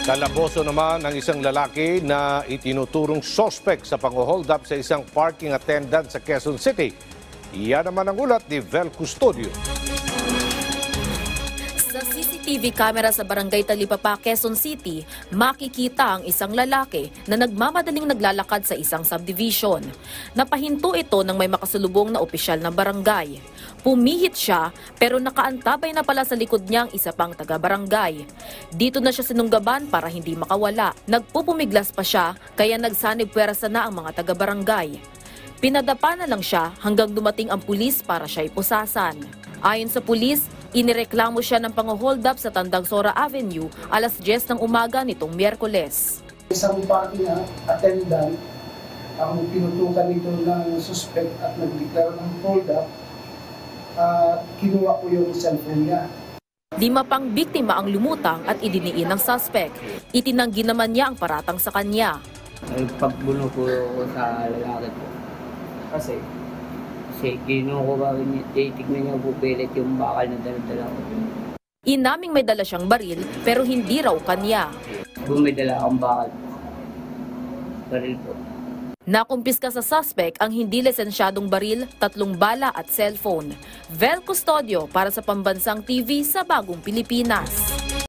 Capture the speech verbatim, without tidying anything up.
Kalaboso naman ang isang lalaki na itinuturong sospek sa pang-hold up sa isang parking attendant sa Quezon City. Iyan naman ang ulat ni Vel Custodio. Sa C C T V camera sa Barangay Talipapa, Quezon City, makikita ang isang lalaki na nagmamadaling naglalakad sa isang subdivision. Napahinto ito nang may makasalubong na opisyal ng barangay. Pumihit siya pero nakaantabay na pala sa likod niya ang isa pang taga-barangay. Dito na siya sinunggaban para hindi makawala. Nagpupumiglas pa siya kaya nagsanib puwersa na ang mga taga-barangay. Pinadapa na lang siya hanggang dumating ang pulis para siya ipusasan. Ayon sa pulis, inireklamo siya ng pang-hold up sa Tandang Sora Avenue alas diyes ng umaga nitong Miyerkules. Isang parking attendant ang pinutukan nito ng suspect at nagdeklara ng hold up. Uh, kinuha ko yung cellphone niya. Lima pang biktima ang lumutang at idiniin ng suspect. Itinanggi naman niya ang paratang sa kanya. Ay, pagbuno ko ko sa lalaki ko. Kasi? Kasi kinuha ko ba rin, titignan niya po pilit yung bakal na dala-dala ko. Inaming may dala siyang baril pero hindi raw kanya. Bumidala akong bakal. Baril po. Nakumpiska sa suspect ang hindi lisensyadong baril, tatlong bala at cellphone. Vel Custodio para sa Pambansang T V sa Bagong Pilipinas.